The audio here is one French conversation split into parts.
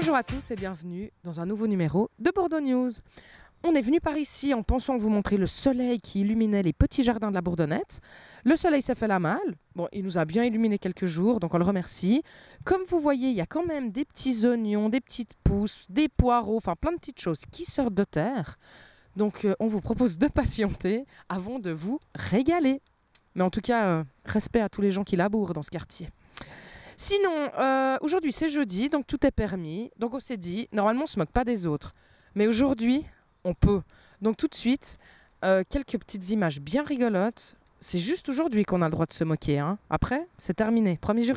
Bonjour à tous et bienvenue dans un nouveau numéro de Bordeaux News. On est venu par ici en pensant vous montrer le soleil qui illuminait les petits jardins de la Bourdonnette. Le soleil s'est fait la malle. Bon, il nous a bien illuminé quelques jours, donc on le remercie. Comme vous voyez, il y a quand même des petits oignons, des petites pousses, des poireaux, enfin plein de petites choses qui sortent de terre. Donc on vous propose de patienter avant de vous régaler. Mais en tout cas, respect à tous les gens qui labourent dans ce quartier. Sinon, aujourd'hui c'est jeudi, donc tout est permis. Donc on s'est dit, normalement on ne se moque pas des autres. Mais aujourd'hui, on peut. Donc tout de suite, quelques petites images bien rigolotes. C'est juste aujourd'hui qu'on a le droit de se moquer, hein. Après, c'est terminé. Promis juré ?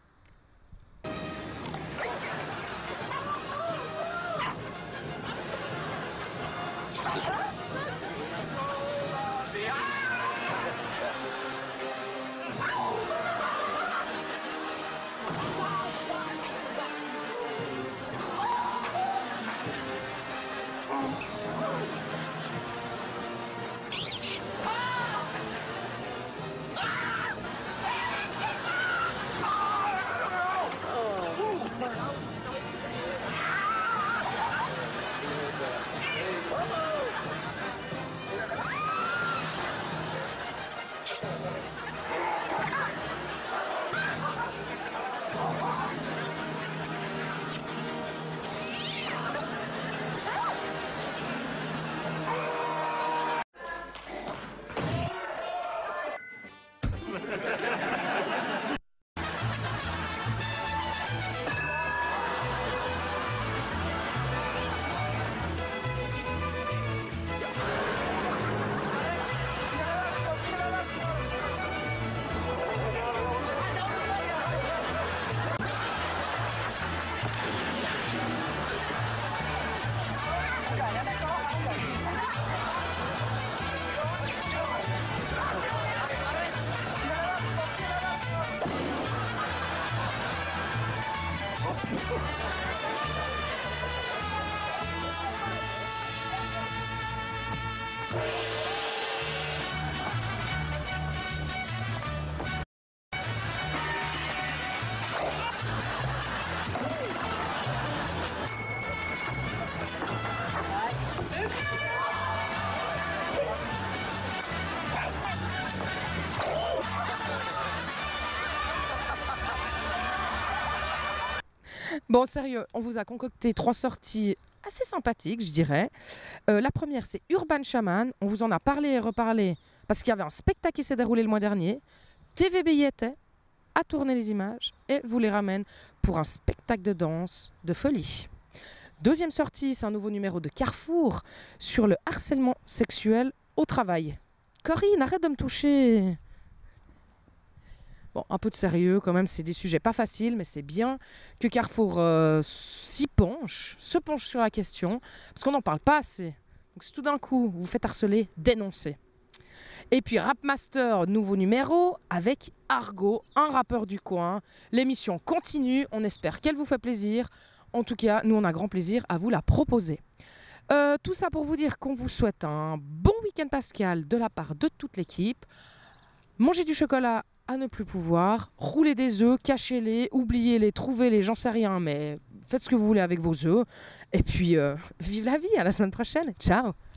Bon, sérieux, on vous a concocté 3 sorties assez sympathiques, je dirais. La première, c'est Urban Shaman. On vous en a parlé et reparlé parce qu'il y avait un spectacle qui s'est déroulé le mois dernier. TVB y était, a tourné les images et vous les ramène pour un spectacle de danse de folie. Deuxième sortie, c'est un nouveau numéro de Carrefour sur le harcèlement sexuel au travail. Corinne, arrête de me toucher. Bon, un peu de sérieux quand même, c'est des sujets pas faciles, mais c'est bien que Carrefour se penche sur la question, parce qu'on n'en parle pas assez. Donc si tout d'un coup vous faites harceler, dénoncez. Et puis Rapmaster, nouveau numéro avec Argo, un rappeur du coin. L'émission continue, on espère qu'elle vous fait plaisir. En tout cas, nous on a grand plaisir à vous la proposer. Tout ça pour vous dire qu'on vous souhaite un bon week-end pascal de la part de toute l'équipe. Mangez du chocolat à ne plus pouvoir, roulez des œufs, cachez-les, oubliez-les, trouvez-les, j'en sais rien, mais faites ce que vous voulez avec vos œufs. Et puis, vive la vie, à la semaine prochaine, ciao!